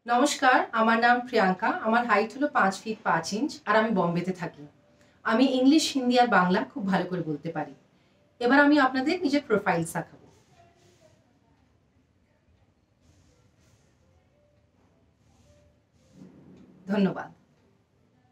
নমস্কার, আমার নাম প্রিয়াঙ্কা। আমার হাইট হলো 5 ফিট 5 ইঞ্চ আর আমি বম্বেতে থাকি। আমি ইংলিশ, হিন্দি আর বাংলা খুব ভালো করে বলতে পারি। এবার আমি আপনাদের নিজের প্রোফাইলস দেখাবো। ধন্যবাদ।